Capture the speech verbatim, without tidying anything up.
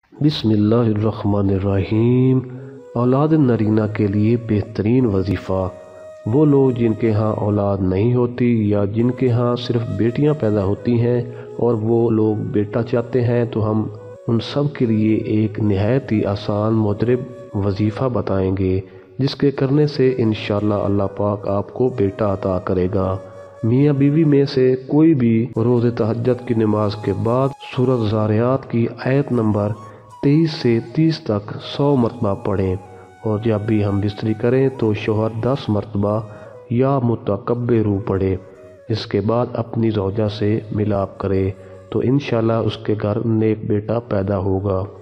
बिस्मिल्लाहिर्रहमानिर्रहीम। औलाद नरीना के लिए बेहतरीन वजीफ़ा। वो लोग जिनके यहाँ औलाद नहीं होती या जिनके यहाँ सिर्फ बेटियाँ पैदा होती हैं और वो लोग बेटा चाहते हैं, तो हम उन सब के लिए एक नहायत ही आसान मुदरिब वजीफ़ा बताएंगे, जिसके करने से इंशाअल्लाह अल्लाह पाक आपको बेटा अता करेगा। मियाँ बीवी में से कोई भी रोज़ तहज्जुद की नमाज के बाद सूरत ज़ारियात की आयत नंबर तेईस से तीस तक सौ मरतबा पढ़ें, और जब भी हम बिस्तरी करें तो शोहर दस मरतबा या मुतकब्बिरू पढ़े। इसके बाद अपनी ज़ौजा से मिलाप करे तो इंशाअल्लाह उसके घर नेक बेटा पैदा होगा।